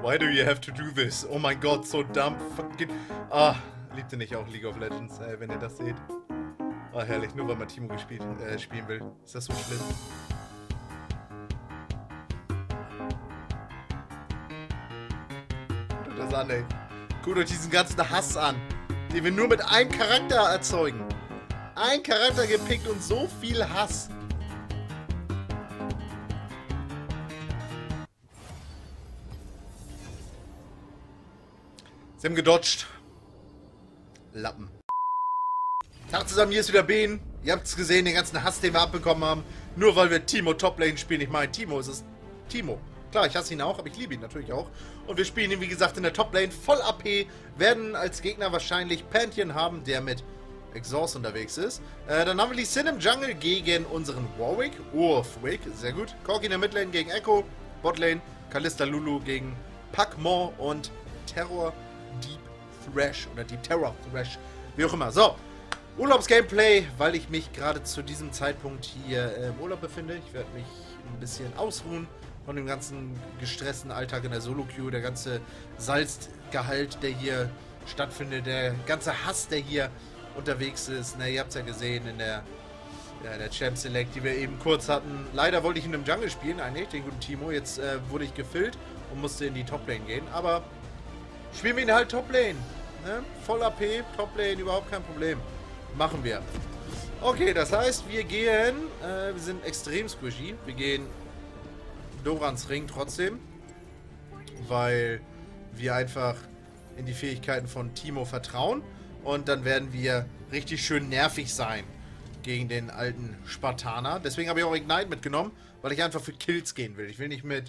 Why do you have to do this? Oh mein Gott, so dumb. Fucking. Ah, liebt ihr nicht auch League of Legends, wenn ihr das seht? Ah, herrlich, nur weil man Teemo spielen will. Ist das so schlimm? Guckt euch das an, ey. Guckt euch diesen ganzen Hass an, den wir nur mit einem Charakter erzeugen. Ein Charakter gepickt und so viel Hass. Sie haben gedodged. Lappen. Tag zusammen, hier ist wieder Ben. Ihr habt es gesehen, den ganzen Hass, den wir abbekommen haben. Nur weil wir Teemo Toplane spielen. Ich meine, Teemo ist es. Teemo. Klar, ich hasse ihn auch, aber ich liebe ihn natürlich auch. Und wir spielen ihn, wie gesagt, in der Toplane. Voll AP. Werden als Gegner wahrscheinlich Pantheon haben, der mit Exhaust unterwegs ist. Dann haben wir Lee Sin im Jungle gegen unseren Warwick. Warwick, sehr gut. Corki in der Midlane gegen Echo. Botlane, Kalista Lulu gegen Pac-Man und Terror Deep Thrash. Oder Deep Terror Thrash. Wie auch immer. So. Urlaubsgameplay, weil ich mich gerade zu diesem Zeitpunkt hier im Urlaub befinde. Ich werde mich ein bisschen ausruhen von dem ganzen gestressten Alltag in der Solo-Queue. Der ganze Salzgehalt, der hier stattfindet. Der ganze Hass, der hier unterwegs ist. Na, ihr habt es ja gesehen in der Champ Select, die wir eben kurz hatten. Leider wollte ich in einem Jungle spielen, eigentlich, den guten Teemo. Jetzt wurde ich gefillt und musste in die Toplane gehen. Aber spielen wir ihn halt Toplane. Ne? Voll AP, Toplane, überhaupt kein Problem. Machen wir. Okay, das heißt, wir gehen, wir sind extrem squishy. Wir gehen Dorans Ring trotzdem, weil wir einfach in die Fähigkeiten von Teemo vertrauen. Und dann werden wir richtig schön nervig sein gegen den alten Spartaner. Deswegen habe ich auch Ignite mitgenommen, weil ich einfach für Kills gehen will. Ich will nicht mit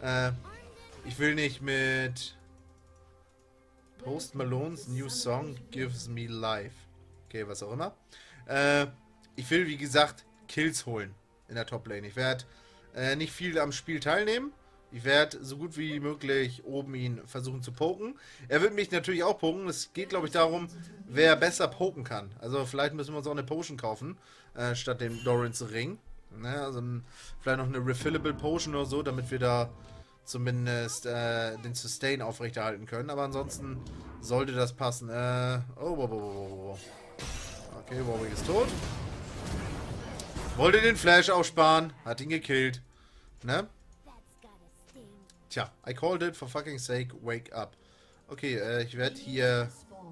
Post Malone's New Song Gives Me Life. Okay, was auch immer. Ich will, wie gesagt, Kills holen in der Toplane. Ich werde nicht viel am Spiel teilnehmen. Ich werde so gut wie möglich oben ihn versuchen zu poken. Er wird mich natürlich auch poken. Es geht, glaube ich, darum, wer besser poken kann. Also vielleicht müssen wir uns auch eine Potion kaufen, statt dem Dorans Ring. Ne? Also vielleicht noch eine Refillable Potion oder so, damit wir da zumindest den Sustain aufrechterhalten können. Aber ansonsten sollte das passen. Okay, Warwick ist tot. Wollte den Flash aufsparen. Hat ihn gekillt. Ne? Tja, I called it for fucking sake. Wake up. Okay, ich werde hier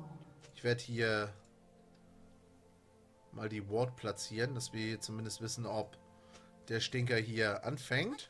mal die Ward platzieren, dass wir zumindest wissen, ob der Stinker hier anfängt.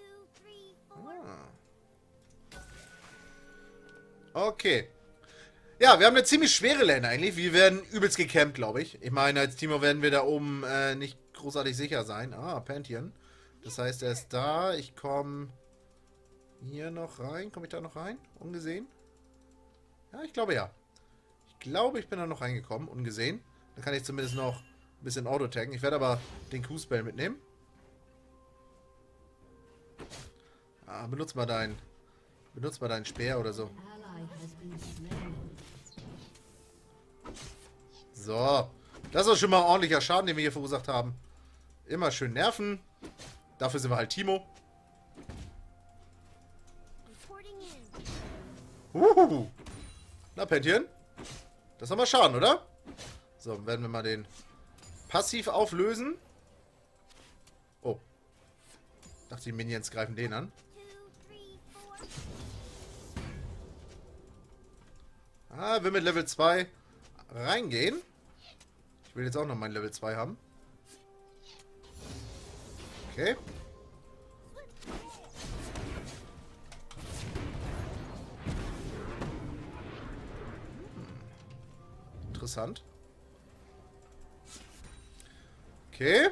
Okay. Ja, wir haben eine ziemlich schwere Lane eigentlich. Wir werden übelst gecampt, glaube ich. Ich meine, als Teemo werden wir da oben nicht großartig sicher sein. Ah, Pantheon. Das heißt, er ist da. Ich komme hier noch rein. Komme ich da noch rein? Ungesehen? Ja, ich glaube ja. Ich glaube, ich bin da noch reingekommen. Ungesehen. Dann kann ich zumindest noch ein bisschen Auto-taggen. Ich werde aber den Q-Spell mitnehmen. Ah, benutz mal deinen Speer oder so. So. Das ist schon mal ordentlicher Schaden, den wir hier verursacht haben. Immer schön nerven. Dafür sind wir halt Teemo. Na, Pantheon. Das ist doch mal Schaden, oder? So, dann werden wir mal den Passiv auflösen. Oh. Ich dachte, die Minions greifen den an. Ah, will mit Level 2 reingehen. Ich will jetzt auch noch mein Level 2 haben. Okay. Interessant. Okay.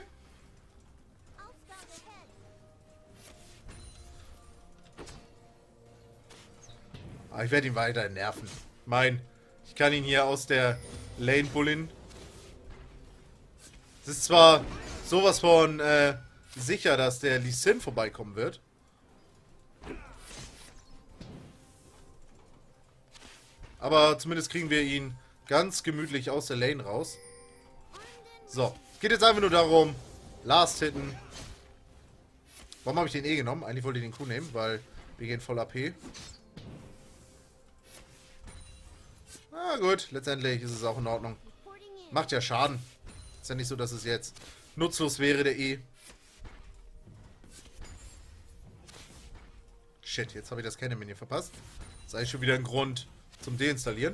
Aber ich werde ihn weiter nerven. Ich kann ihn hier aus der Lane bullen. Es ist zwar sowas von sicher, dass der Lee Sin vorbeikommen wird. Aber zumindest kriegen wir ihn ganz gemütlich aus der Lane raus. So, es geht jetzt einfach nur darum, Last hitten. Warum habe ich den genommen? Eigentlich wollte ich den Q nehmen, weil wir gehen voll AP. Na gut, letztendlich ist es auch in Ordnung. Macht ja Schaden. Ist ja nicht so, dass es jetzt nutzlos wäre, der E. Shit, jetzt habe ich das Cannon-Minion verpasst. Das ist eigentlich schon wieder ein Grund zum Deinstallieren.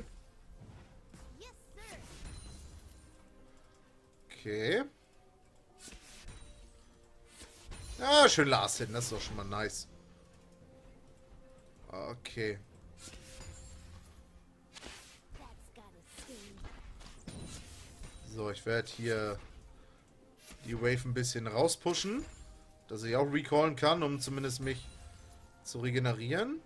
Okay. Ja, schön Last Hit, das ist doch schon mal nice. Okay. So, ich werde hier die Wave ein bisschen rauspushen, dass ich auch recallen kann, um zumindest mich zu regenerieren.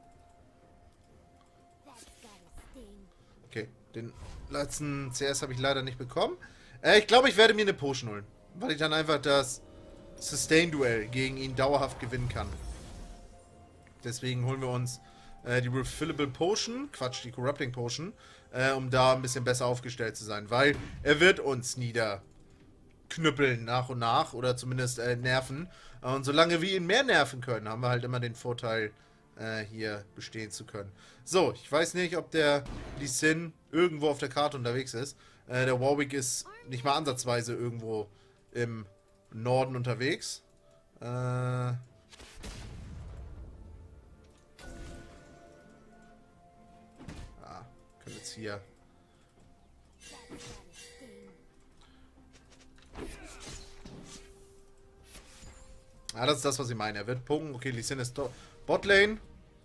Okay, den letzten CS habe ich leider nicht bekommen. Ich glaube, ich werde mir eine Potion holen, weil ich dann einfach das Sustain-Duell gegen ihn dauerhaft gewinnen kann. Deswegen holen wir uns die Refillable Potion, Quatsch, die Corrupting Potion, um da ein bisschen besser aufgestellt zu sein, weil er wird uns niederknüppeln nach und nach oder zumindest nerven. Und solange wir ihn mehr nerven können, haben wir halt immer den Vorteil, hier bestehen zu können. So, ich weiß nicht, ob der Lee Sin irgendwo auf der Karte unterwegs ist. Der Warwick ist nicht mal ansatzweise irgendwo im Norden unterwegs. Können jetzt hier... Ah, das ist das, was ich meine. Er wird punkten. Okay, Lee Sin ist Botlane.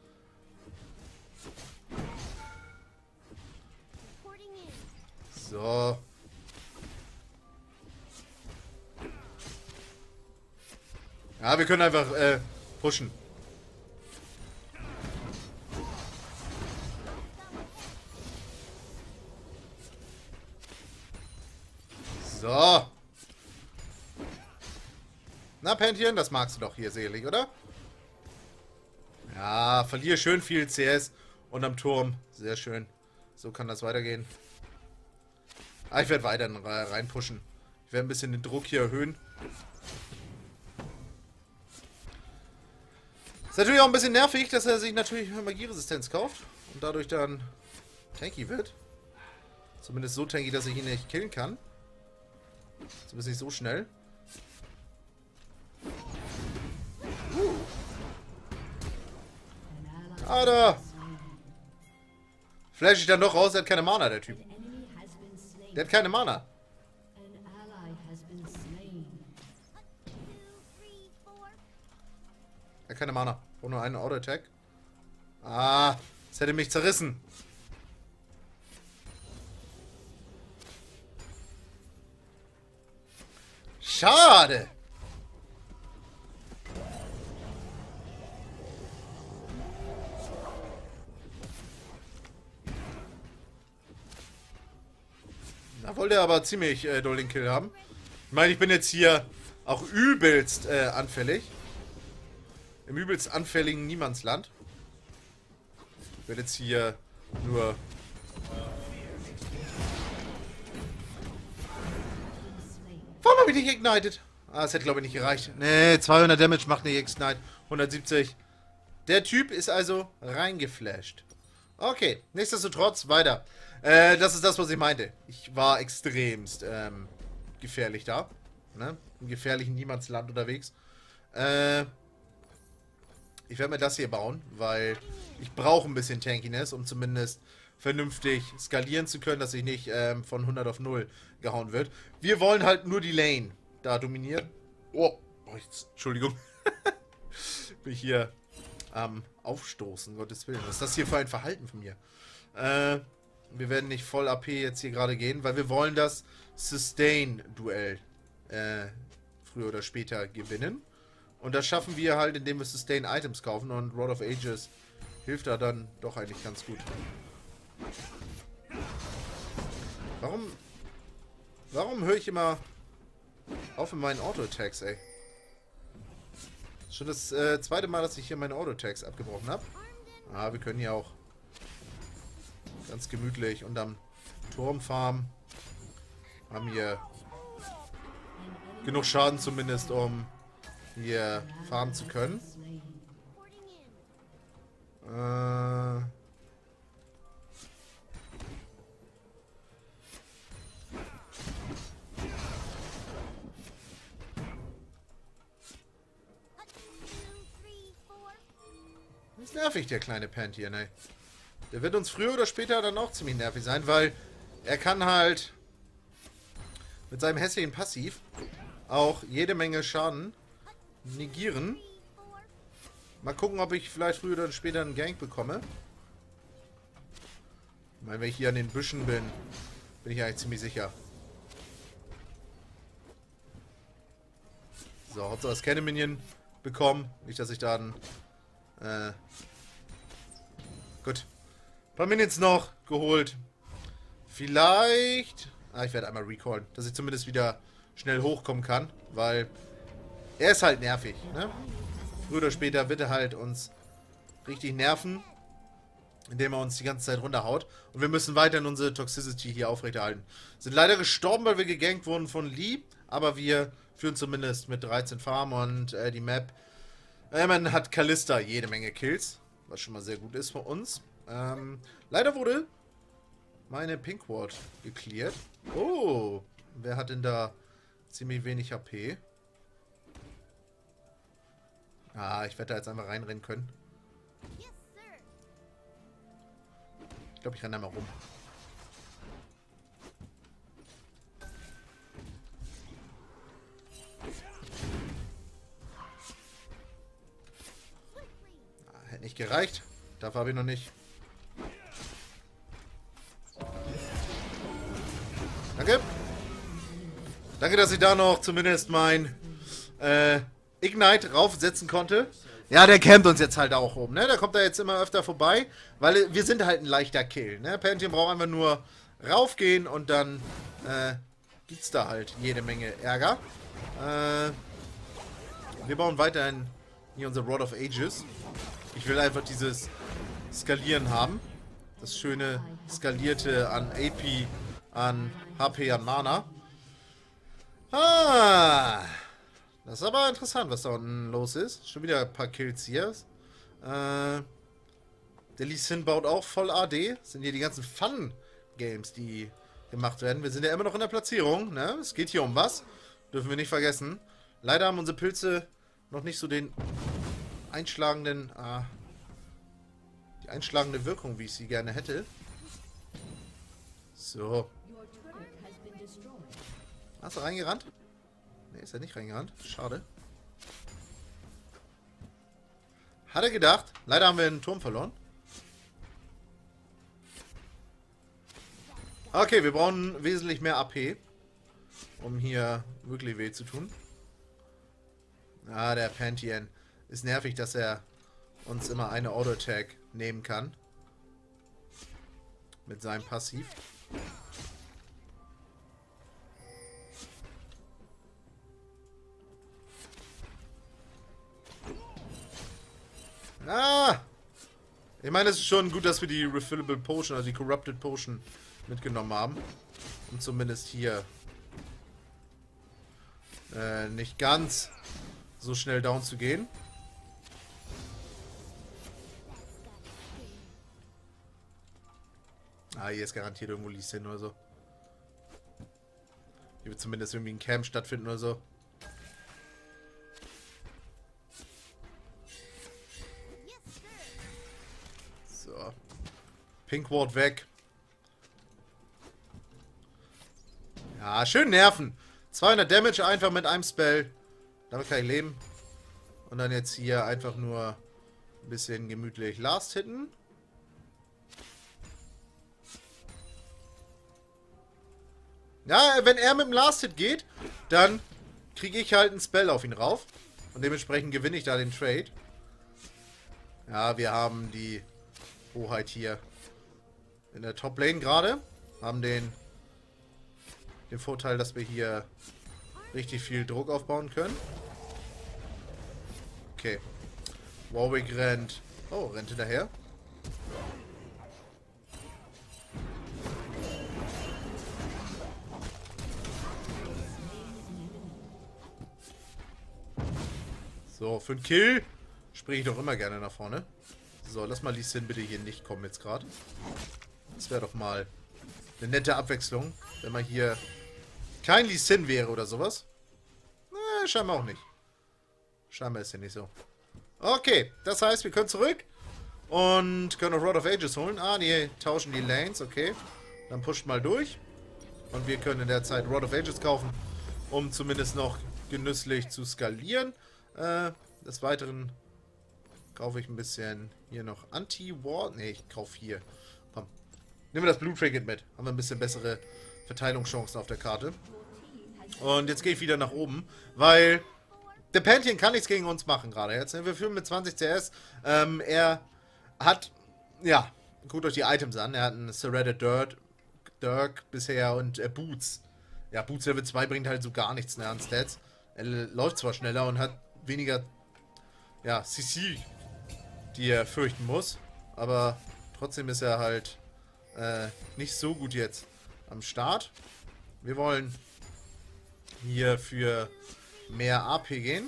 So. Ja, wir können einfach pushen. So. Na, Päntchen, das magst du doch hier selig, oder? Ja, verliere schön viel CS unterm Turm. Sehr schön. So kann das weitergehen. Ah, ich werde weiter reinpushen. Ich werde ein bisschen den Druck hier erhöhen. Ist natürlich auch ein bisschen nervig, dass er sich natürlich Magieresistenz kauft und dadurch dann tanky wird. Zumindest so tanky, dass ich ihn nicht killen kann. Zumindest nicht so schnell. Da! Flash ich dann doch raus, der hat keine Mana, der Typ. Der hat keine Mana. Er hat keine Mana. Und nur einen Auto-Attack. Ah, das hätte mich zerrissen. Schade. Da wollte er aber ziemlich doll den Kill haben. Ich meine, ich bin jetzt hier auch übelst anfällig. Im übelst anfälligen Niemandsland. Ich werde jetzt hier nur... Warum habe ich nicht ignited? Ah, das hätte glaube ich nicht gereicht. Nee, 200 Damage macht nicht Ignite. 170. Der Typ ist also reingeflasht. Okay, nichtsdestotrotz weiter. Das ist das, was ich meinte. Ich war extremst gefährlich da. Ne? Im gefährlichen Niemandsland unterwegs. Ich werde mir das hier bauen, weil ich brauche ein bisschen Tankiness, um zumindest vernünftig skalieren zu können, dass ich nicht von 100 auf 0 gehauen wird. Wir wollen halt nur die Lane da dominieren. Oh, Entschuldigung. Bin ich hier am Aufstoßen, Gottes Willen. Was ist das hier für ein Verhalten von mir? Wir werden nicht voll AP jetzt hier gerade gehen, weil wir wollen das Sustain-Duell früher oder später gewinnen. Und das schaffen wir halt, indem wir Sustain-Items kaufen, und Rod of Ages hilft da dann doch eigentlich ganz gut. Warum höre ich immer auf mit meinen Auto-Attacks, ey? Schon das zweite Mal, dass ich hier meine Auto-Attacks abgebrochen habe. Ah, wir können hier auch ganz gemütlich unterm Turm farmen. Haben hier genug Schaden zumindest, um hier farmen zu können. Das ist nervig, der kleine Pantheon, ey. Der wird uns früher oder später dann auch ziemlich nervig sein, weil er kann halt mit seinem hässlichen Passiv auch jede Menge Schaden negieren. Mal gucken, ob ich vielleicht früher oder später einen Gank bekomme. Ich meine, wenn ich hier an den Büschen bin, bin ich eigentlich ziemlich sicher. So, Hauptsache das Cannon-Minion bekommen. Nicht, dass ich dann... gut. Ein paar Minions noch geholt. Vielleicht... ich werde einmal recallen, dass ich zumindest wieder schnell hochkommen kann, weil er ist halt nervig, ne? Früher oder später wird er halt uns richtig nerven, indem er uns die ganze Zeit runterhaut. Und wir müssen weiterhin unsere Toxicity hier aufrechterhalten. Sind leider gestorben, weil wir gegankt wurden von Lee, aber wir führen zumindest mit 13 Farm und die Map. Man hat Kalista jede Menge Kills, was schon mal sehr gut ist für uns. Leider wurde meine Pink Ward gecleared. Oh, wer hat denn da ziemlich wenig HP? Ich werde da jetzt einfach reinrennen können. Ich glaube, ich renne da mal rum. Hätte nicht gereicht. Dafür habe ich noch nicht. Danke. Danke, dass ich da noch zumindest mein Ignite raufsetzen konnte. Ja, der campt uns jetzt halt auch oben, ne? Der kommt da jetzt immer öfter vorbei, weil wir sind halt ein leichter Kill, ne? Pantheon braucht einfach nur raufgehen und dann gibt's da halt jede Menge Ärger. Wir bauen weiterhin hier unser Rod of Ages. Ich will einfach dieses Skalieren haben. Das schöne Skalierte an AP, an HP, an Mana. Das ist aber interessant, was da unten los ist. Schon wieder ein paar Kills hier. Der Lee Sin baut auch voll AD. Das sind hier die ganzen Fun-Games, die gemacht werden. Wir sind ja immer noch in der Platzierung, ne? Es geht hier um was. Dürfen wir nicht vergessen. Leider haben unsere Pilze noch nicht so den einschlagenden, die einschlagende Wirkung, wie ich sie gerne hätte. So. Hast du reingerannt? Ne, ist er nicht reingerannt. Schade. Hat er gedacht. Leider haben wir den Turm verloren. Okay, wir brauchen wesentlich mehr AP, um hier wirklich weh zu tun. Der Pantheon. Ist nervig, dass er uns immer eine Auto-Attack nehmen kann. Mit seinem Passiv. Ich meine, es ist schon gut, dass wir die Refillable Potion, also die Corrupted Potion, mitgenommen haben. Um zumindest hier nicht ganz so schnell down zu gehen. Hier ist garantiert irgendwo Lee Sin oder so. Hier wird zumindest irgendwie ein Camp stattfinden oder so. So. Pink Ward weg. Ja, schön nerven. 200 Damage einfach mit einem Spell. Damit kann ich leben. Und dann jetzt hier einfach nur ein bisschen gemütlich Last hitten. Ja, wenn er mit dem Last Hit geht, dann kriege ich halt einen Spell auf ihn rauf. Und dementsprechend gewinne ich da den Trade. Ja, wir haben die Hoheit hier in der Top Lane gerade. Haben den Vorteil, dass wir hier richtig viel Druck aufbauen können. Okay. Warwick rennt. Oh, rennt hinterher. So, für einen Kill springe ich doch immer gerne nach vorne. So, lass mal Lee Sin bitte hier nicht kommen jetzt gerade. Das wäre doch mal eine nette Abwechslung, wenn man hier kein Lee Sin wäre oder sowas. Scheinbar auch nicht. Scheinbar ist ja nicht so. Okay, das heißt, wir können zurück Und können auch Rod of Ages holen. Ah, die tauschen die Lanes, okay. Dann pusht mal durch. Und wir können in der Zeit Rod of Ages kaufen, um zumindest noch genüsslich zu skalieren. Des Weiteren kaufe ich ein bisschen hier noch Anti-War. Ne, ich kaufe hier. Komm. Nehmen wir das Blue Trinket mit. Haben wir ein bisschen bessere Verteilungschancen auf der Karte. Und jetzt gehe ich wieder nach oben, weil der Pantheon kann nichts gegen uns machen gerade jetzt. Wir führen mit 20 CS. Er hat, ja, guckt euch die Items an. Er hat einen Serrated Dirk bisher und Boots. Ja, Boots Level 2 bringt halt so gar nichts mehr an Stats. Er läuft zwar schneller und hat weniger, ja, CC, die er fürchten muss. Aber trotzdem ist er halt nicht so gut jetzt am Start. Wir wollen hier für mehr AP gehen.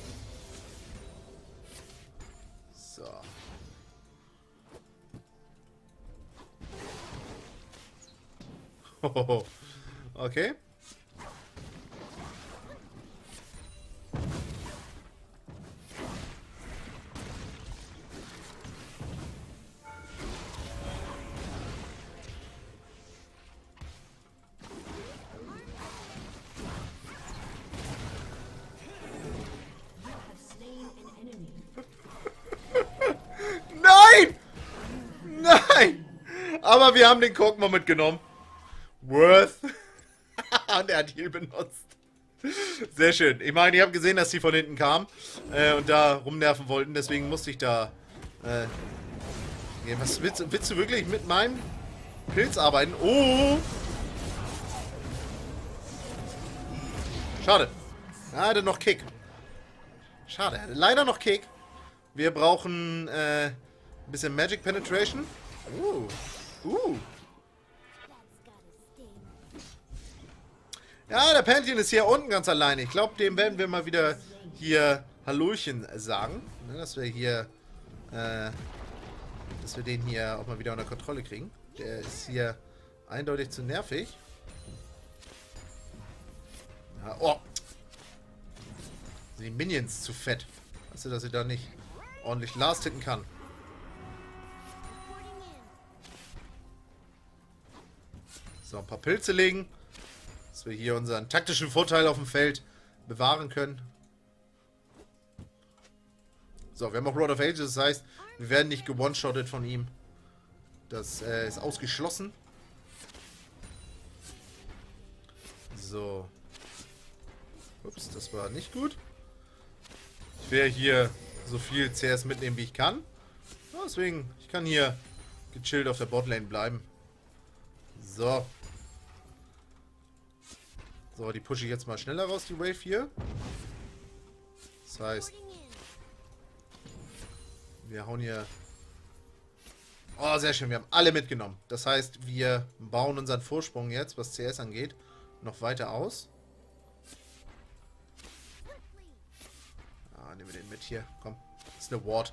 So. Okay. Nein! Nein! Aber wir haben den Kog'Maw mitgenommen. Worth. Und er hat Heal benutzt. Sehr schön. Ich meine, ich habe gesehen, dass sie von hinten kamen und da rumnerven wollten. Deswegen musste ich da... was willst du wirklich mit meinem Pilz arbeiten? Oh! Schade. Er hatte noch Kick. Schade, er hatte leider noch Kick. Wir brauchen ein bisschen Magic Penetration. Ja, der Pantheon ist hier unten ganz alleine. Ich glaube, dem werden wir mal wieder hier Hallöchen sagen. Ne, dass wir hier, dass wir den hier auch mal wieder unter Kontrolle kriegen. Der ist hier eindeutig zu nervig. Ja, oh! Sind die Minions zu fett. Weißt du, dass ich da nicht ordentlich Last hitten kann. So, ein paar Pilze legen. Dass wir hier unseren taktischen Vorteil auf dem Feld bewahren können. So, wir haben auch Rod of Ages, das heißt, wir werden nicht gewone-shottet von ihm. Das ist ausgeschlossen. So. Ups, das war nicht gut. Ich werde hier so viel CS mitnehmen, wie ich kann. Ja, deswegen, ich kann hier gechillt auf der Botlane bleiben. So. So, die pushe ich jetzt mal schneller raus, die Wave hier. Das heißt, wir hauen hier... Oh, sehr schön, wir haben alle mitgenommen. Das heißt, wir bauen unseren Vorsprung jetzt, was CS angeht, noch weiter aus. Ah, nehmen wir den mit hier. Komm, das ist eine Ward.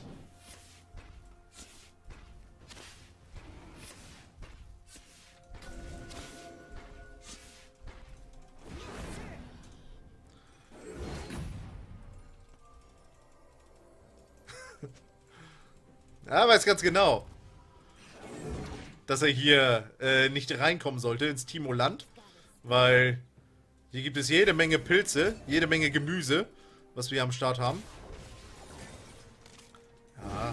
Ja, weiß ganz genau, dass er hier nicht reinkommen sollte ins Timo-Land, weil hier gibt es jede Menge Pilze, jede Menge Gemüse, was wir am Start haben. Ja.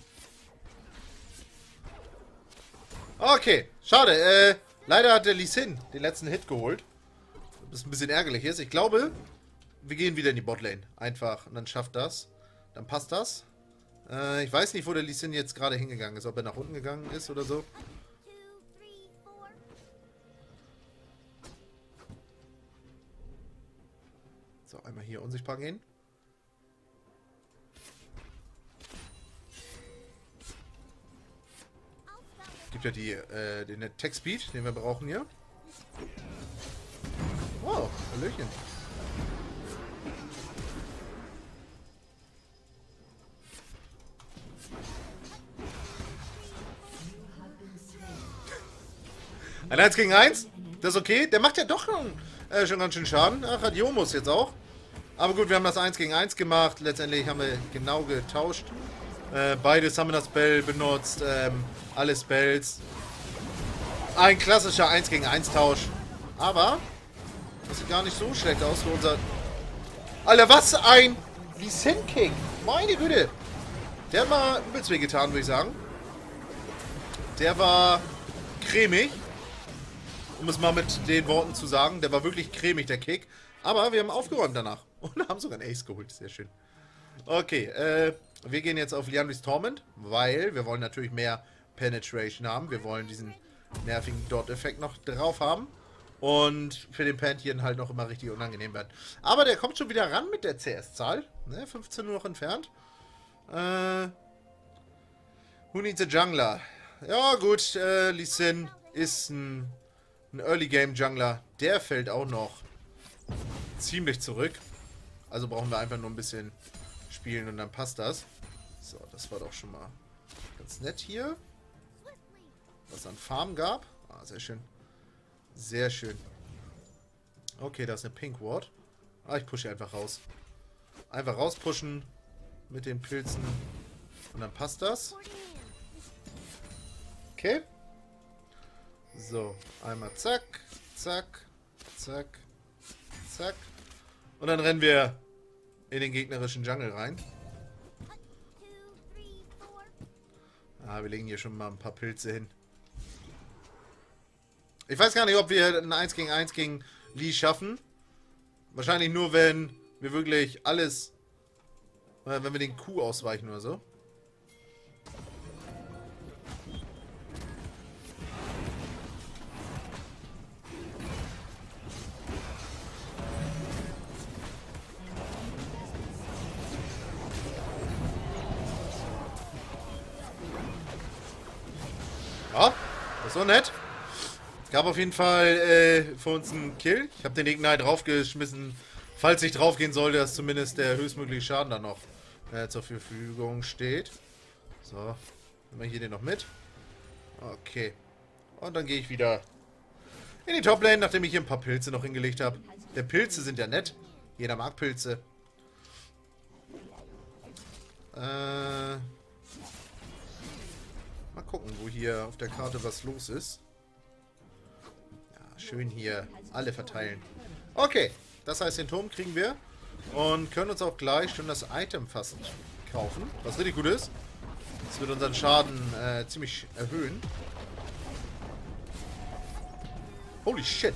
Okay, schade. Leider hat der Lee Sin den letzten Hit geholt. Was ein bisschen ärgerlich ist. Ich glaube, wir gehen wieder in die Botlane. Einfach, und dann schafft das. Dann passt das. Ich weiß nicht, wo der Lee Sin jetzt gerade hingegangen ist. Ob er nach unten gegangen ist oder so. So, einmal hier unsichtbar gehen. Gibt ja den Attack Speed, den wir brauchen hier. Wow, Hallöchen. Ein 1 gegen 1? Das ist okay. Der macht ja doch schon ganz schön Schaden. Ach, hat Jomus jetzt auch. Aber gut, wir haben das 1 gegen 1 gemacht. Letztendlich haben wir genau getauscht. Beide Summoner Spell benutzt. Alle Spells. Ein klassischer 1 gegen 1 Tausch. Aber das sieht gar nicht so schlecht aus für unser... Alter, was ein Lee Sin King. Meine Güte. Der hat mal übelst weh getan, würde ich sagen. Der war cremig. Um es mal mit den Worten zu sagen. Der war wirklich cremig, der Kick. Aber wir haben aufgeräumt danach. Und haben sogar einen Ace geholt. Sehr schön. Okay, wir gehen jetzt auf Liandry's Torment. Weil wir wollen natürlich mehr Penetration haben. Wir wollen diesen nervigen Dot-Effekt noch drauf haben. Und für den Pantheon halt noch immer richtig unangenehm werden. Aber der kommt schon wieder ran mit der CS-Zahl. Ne, 15 nur noch entfernt. Who needs a Jungler? Ja gut, Lee Sin ist ein Early Game Jungler. Der fällt auch noch ziemlich zurück. Also brauchen wir einfach nur ein bisschen spielen und dann passt das. So, das war doch schon mal ganz nett hier. Was es an Farm gab. Ah, sehr schön. Sehr schön. Okay, da ist eine Pink Ward. Ah, ich pushe einfach raus. Einfach rauspushen mit den Pilzen. Und dann passt das. Okay. So, einmal zack, zack, zack, zack. Und dann rennen wir in den gegnerischen Jungle rein. Ah, wir legen hier schon mal ein paar Pilze hin. Ich weiß gar nicht, ob wir ein 1 gegen 1 gegen Lee schaffen. Wahrscheinlich nur, wenn wir wirklich alles... wenn wir den Q ausweichen oder so. Ja, das ist so nett. Gab auf jeden Fall für uns einen Kill. Ich habe den Ignite draufgeschmissen, falls ich draufgehen sollte, dass zumindest der höchstmögliche Schaden dann noch zur Verfügung steht. So, nehmen wir hier den noch mit. Okay. Und dann gehe ich wieder in die Toplane, nachdem ich hier ein paar Pilze noch hingelegt habe. Der Pilze sind ja nett. Jeder mag Pilze. Mal gucken, wo hier auf der Karte was los ist. Ja, schön hier alle verteilen. Okay, das heißt, den Turm kriegen wir. Und können uns auch gleich schon das Item fast kaufen. Was richtig gut ist. Das wird unseren Schaden ziemlich erhöhen. Holy shit.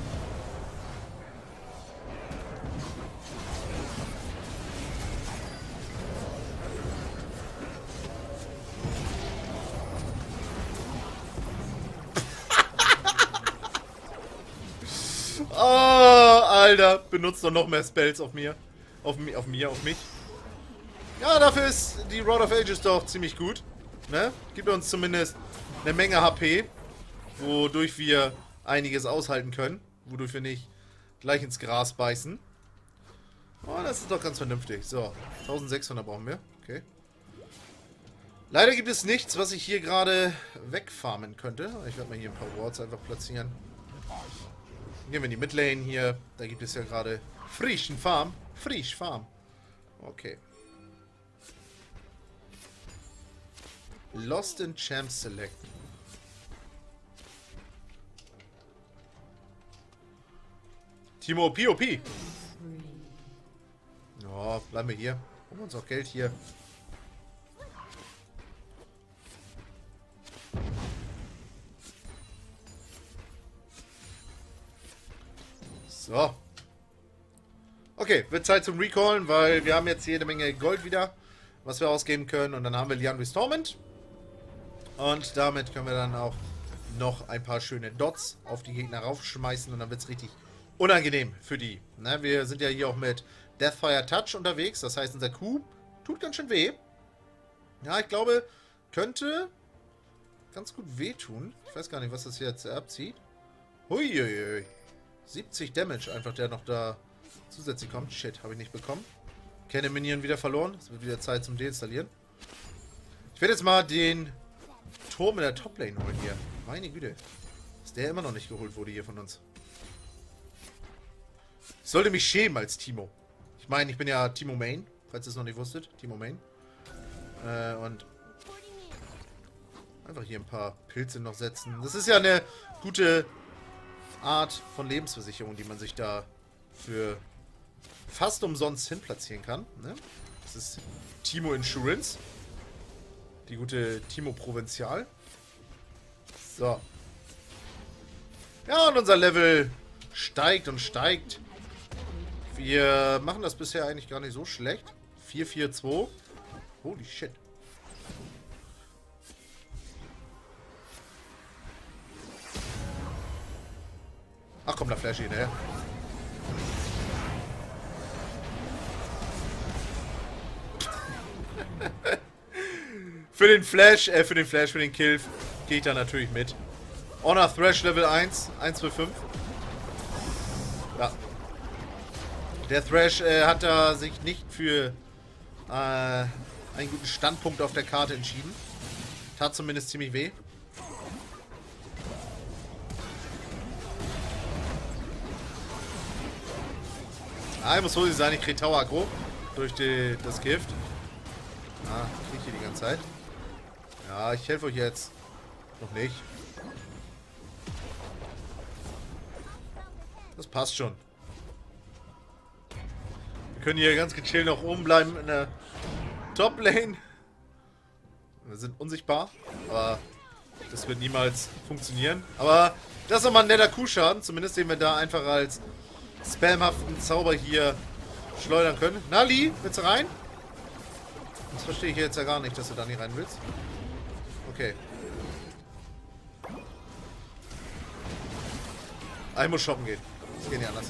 Oh, Alter. Benutzt doch noch mehr Spells auf mir. Auf mich. Ja, dafür ist die Rod of Ages doch ziemlich gut. Ne? Gibt uns zumindest eine Menge HP. Wodurch wir einiges aushalten können. Wodurch wir nicht gleich ins Gras beißen. Oh, das ist doch ganz vernünftig. So, 1600 brauchen wir. Okay. Leider gibt es nichts, was ich hier gerade wegfarmen könnte. Ich werde mal hier ein paar Wards einfach platzieren. Gehen wir in die Midlane hier. Da gibt es ja gerade frischen Farm. Frisch Farm. Okay. Lost in Champ Select. Timo POP. Ja, bleiben wir hier. Holen wir uns auch Geld hier. So. Okay, wird Zeit zum Recallen, weil wir haben jetzt jede Menge Gold wieder, was wir ausgeben können. Und dann haben wir Liandry's Torment. Und damit können wir dann auch noch ein paar schöne Dots auf die Gegner raufschmeißen. Und dann wird es richtig unangenehm für die. Ne, wir sind ja hier auch mit Deathfire Touch unterwegs. Das heißt, unser Q tut ganz schön weh. Ja, ich glaube, könnte ganz gut wehtun. Ich weiß gar nicht, was das jetzt abzieht. Huiuiui. 70 Damage einfach, der noch da zusätzlich kommt. Shit, habe ich nicht bekommen. Keine Minion wieder verloren. Es wird wieder Zeit zum Deinstallieren. Ich werde jetzt mal den Turm in der Toplane holen hier. Meine Güte. Dass der immer noch nicht geholt wurde hier von uns. Ich sollte mich schämen als Timo. Ich meine, ich bin ja Timo Main, falls ihr es noch nicht wusstet. Timo Main. Und einfach hier ein paar Pilze noch setzen. Das ist ja eine gute Art von Lebensversicherung, die man sich da für fast umsonst hin platzieren kann. Ne? Das ist Timo Insurance. Die gute Timo Provinzial. So. Ja, und unser Level steigt und steigt. Wir machen das bisher eigentlich gar nicht so schlecht. 4-4-2. Holy shit. Ach komm, da Flash hinterher. Für den Kill gehe ich da natürlich mit. Honor Thresh Level 1, 1 für 5. Ja. Der Thresh hat da sich nicht für einen guten Standpunkt auf der Karte entschieden. Tat zumindest ziemlich weh. Ah, ich muss vorsichtig sein, ich kriege Tower Aggro durch das Gift. Ah, kriege ich hier die ganze Zeit. Ja, ich helfe euch jetzt. Noch nicht. Das passt schon. Wir können hier ganz gechillt noch oben bleiben in der Top-Lane. Wir sind unsichtbar, aber das wird niemals funktionieren. Aber das ist nochmal ein netter Kuhschaden, zumindest den wir da einfach als spamhaften Zauber hier schleudern können. Na, Lee, willst du rein? Das verstehe ich jetzt ja gar nicht, dass du da nicht rein willst. Okay. Ich muss shoppen gehen. Das geht nicht anders.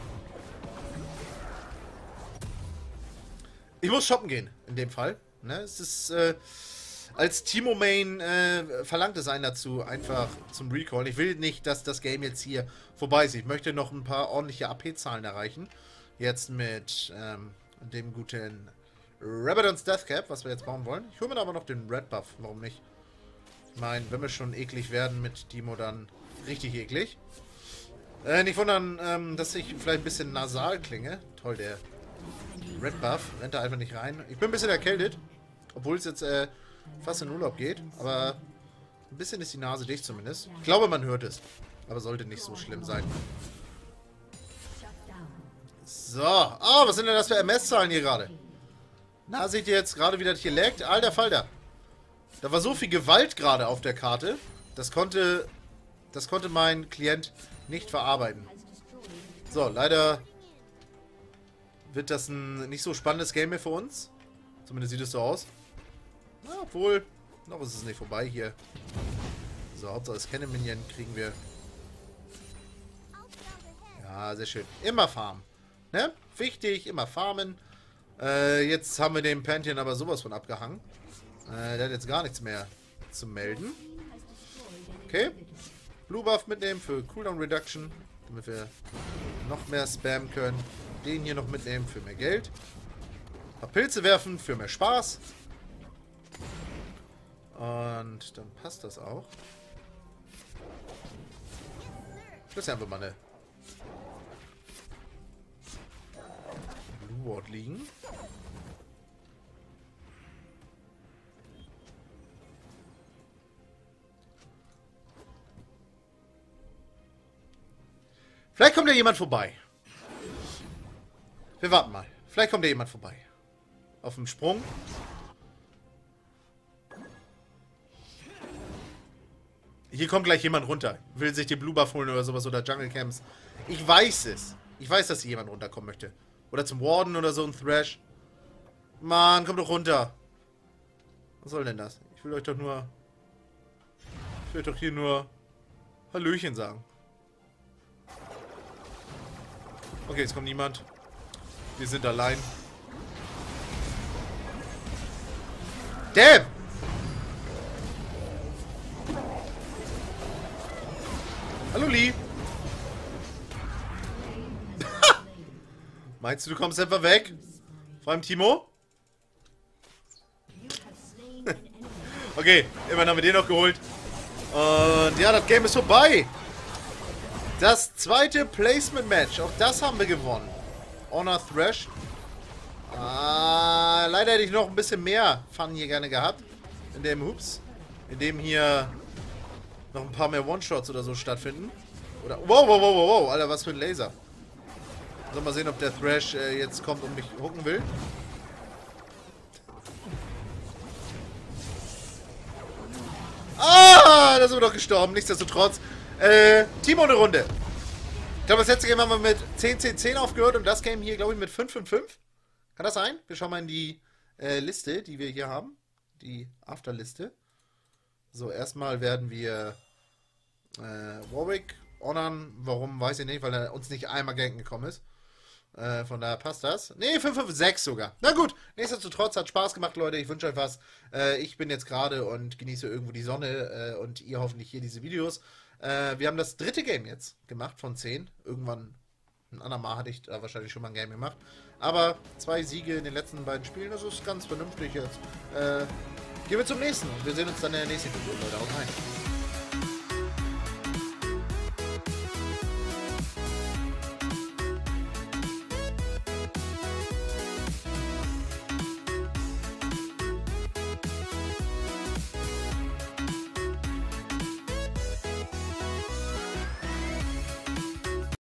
Ich muss shoppen gehen, in dem Fall. Ne? Es ist, als Timo-Main verlangt es einen dazu, einfach zum Recallen. Ich will nicht, dass das Game jetzt hier vorbei ist. Ich möchte noch ein paar ordentliche AP-Zahlen erreichen. Jetzt mit dem guten Rabadon's Deathcap, was wir jetzt bauen wollen. Ich hole mir aber noch den Red Buff. Warum nicht? Ich meine, wenn wir schon eklig werden mit Timo, dann richtig eklig. Nicht wundern, dass ich vielleicht ein bisschen nasal klinge. Toll, der Red Buff rennt da einfach nicht rein. Ich bin ein bisschen erkältet, obwohl es jetzt fast in Urlaub geht. Aber ein bisschen ist die Nase dicht zumindest. Ich glaube, man hört es. Aber sollte nicht so schlimm sein. So. Oh, was sind denn das für MS-Zahlen hier gerade? Na, seht ihr jetzt gerade, wie das hier laggt? Alter Falter. Da war so viel Gewalt gerade auf der Karte. Das konnte mein Klient nicht verarbeiten. So, leider wird das ein nicht so spannendes Game mehr für uns. Zumindest sieht es so aus. Na, obwohl, noch ist es nicht vorbei hier. So, Hauptsache das Cannon Minion kriegen wir. Ja, sehr schön. Immer farmen. Ne? Wichtig, immer farmen. Jetzt haben wir den Pantheon aber sowas von abgehangen. Der hat jetzt gar nichts mehr zu melden. Okay. Blue Buff mitnehmen für Cooldown Reduction, damit wir noch mehr spammen können. Den hier noch mitnehmen für mehr Geld. Ein paar Pilze werfen für mehr Spaß. Und dann passt das auch. Ich lasse einfach mal eine Blue Ward liegen. Vielleicht kommt ja jemand vorbei. Wir warten mal. Vielleicht kommt ja jemand vorbei. Auf dem Sprung. Hier kommt gleich jemand runter. Will sich den Blue Buff holen oder sowas oder Jungle Camps. Ich weiß es. Ich weiß, dass hier jemand runterkommen möchte. Oder zum Warden oder so ein Thrash. Mann, kommt doch runter. Was soll denn das? Ich will euch doch nur... Ich will doch hier nur... Hallöchen sagen. Okay, jetzt kommt niemand. Wir sind allein. Damn! Hallo, Lee. Meinst du, du kommst einfach weg? Vor allem Timo? Okay, immerhin haben wir den noch geholt. Und ja, das Game ist vorbei. Das zweite Placement-Match. Auch das haben wir gewonnen. Honor Thresh. leider hätte ich noch ein bisschen mehr Fun hier gerne gehabt. In dem Hups. In dem hier noch ein paar mehr One-Shots oder so stattfinden. Oder. Wow, wow, wow, wow, wow. Alter, was für ein Laser. Soll mal sehen, ob der Thrash jetzt kommt und mich hucken will. Ah, da sind wir doch gestorben. Nichtsdestotrotz. Timo eine Runde. Ich glaube, das letzte Game haben wir mit 10-10-10 aufgehört und das Game hier, glaube ich, mit 5-5-5. Kann das sein? Wir schauen mal in die Liste, die wir hier haben. Die Afterliste. So, erstmal werden wir Warwick honern. Warum, weiß ich nicht, weil er uns nicht einmal ganken gekommen ist. Von daher passt das. Ne, 5-5-6 sogar. Na gut, nichtsdestotrotz hat Spaß gemacht, Leute. Ich wünsche euch was. Ich bin jetzt gerade und genieße irgendwo die Sonne und ihr hoffentlich hier diese Videos. Wir haben das dritte Game jetzt gemacht von 10. Irgendwann, ein andermal hatte ich da wahrscheinlich schon mal ein Game gemacht. Aber 2 Siege in den letzten beiden Spielen, das ist ganz vernünftig jetzt. Gehen wir zum nächsten und wir sehen uns dann in der nächsten Video, Leute. Haut rein.